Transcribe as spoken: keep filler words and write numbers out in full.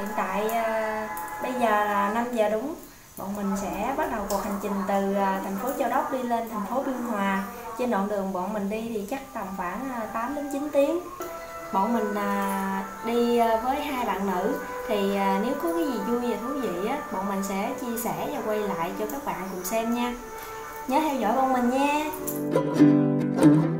Hiện tại à, bây giờ là năm giờ đúng. Bọn mình sẽ bắt đầu cuộc hành trình từ à, thành phố Châu Đốc đi lên thành phố Biên Hòa. Trên đoạn đường bọn mình đi thì chắc tầm khoảng à, tám đến chín tiếng. Bọn mình à, đi à, với hai bạn nữ. Thì à, nếu có cái gì vui và thú vị á, bọn mình sẽ chia sẻ và quay lại cho các bạn cùng xem nha. Nhớ theo dõi bọn mình nha.